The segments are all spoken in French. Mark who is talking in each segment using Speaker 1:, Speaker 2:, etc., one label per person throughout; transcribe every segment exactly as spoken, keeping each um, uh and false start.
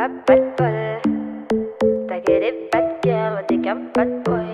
Speaker 1: pas pas de bol. T'as que des bad girls, t'es qu'un bad boy.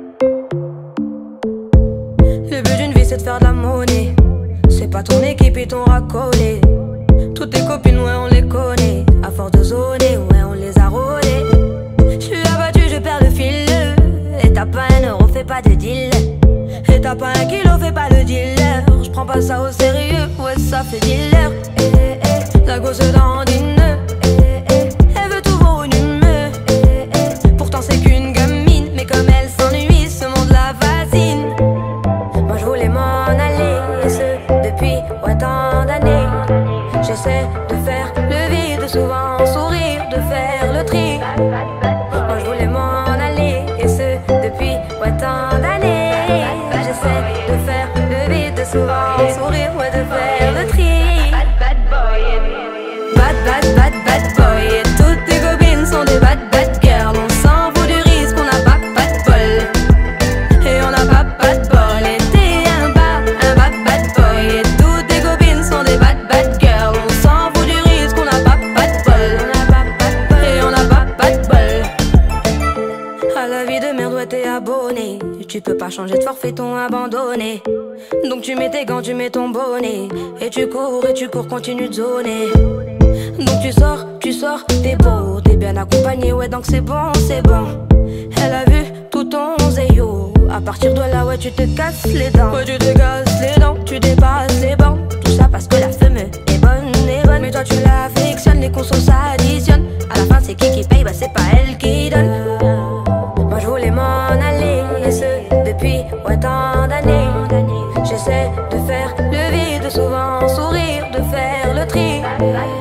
Speaker 2: Le but d'une vie c'est de faire de la monnaie. C'est pas ton équipe et ton racolé. Toutes tes copines, ouais, on les connaît. À force de zoner, ouais, on les a rôlées. J'suis abattu, je perds le fil. Et t'as pas un euro, fais pas de deal. Et t'as pas un kilo, fais pas le dealer. J'prends pas ça au sérieux, ouais, ça fait dealer. Eh, eh, eh, la gosse dandine. Eh, eh, elle veut tout voir une humeur. Eh, eh, pourtant c'est qu'une gamine. Mais comme elle s'ennuie, ce monde la fascine. Moi j'voulais m'en aller, et ce depuis ouais, tant d'années. J'essaie de faire le vide, souvent sourire, de faire le tri. Moi je voulais m'en aller, et ce depuis ouais, tant d'années. J'essaie de faire le vide, souvent sourire, ouais, de faire le tri.
Speaker 1: Bad bad boy.
Speaker 2: Bad bad bad bad boy. Et toutes tes copines sont des bad bad girls. On s'en fout du risque, on n'a pas pas de bol. Et on n'a pas pas de bol. Et t'es un bad, un bad bad boy. Et toutes tes copines sont des bad bad girls. On s'en fout du risque, on n'a pas pas de bol. On n'a pas pas de bol. Et on n'a pas pas de bol. À la vie de merde, ouais, t'es abonné. Tu peux pas changer de forfait, ton abandonné. Donc tu mets tes gants, tu mets ton bonnet. Et tu cours, et tu cours, continue de zoner. Donc tu sors, tu sors, t'es beau, t'es bien accompagné, ouais, donc c'est bon, c'est bon. Elle a vu tout ton zéyo. À partir de là, ouais, tu te casses les dents. Ouais, tu te casses les dents, tu dépasses les bancs. Tout ça parce que la femme est bonne, est bonne. Mais toi tu l'affectionnes, les consos s'additionnent. À la fin c'est qui qui paye, bah c'est pas elle qui donne. Moi je voulais m'en aller, et ce depuis ouais, tant d'années. J'essaie de faire le vide, souvent sourire, de faire le tri.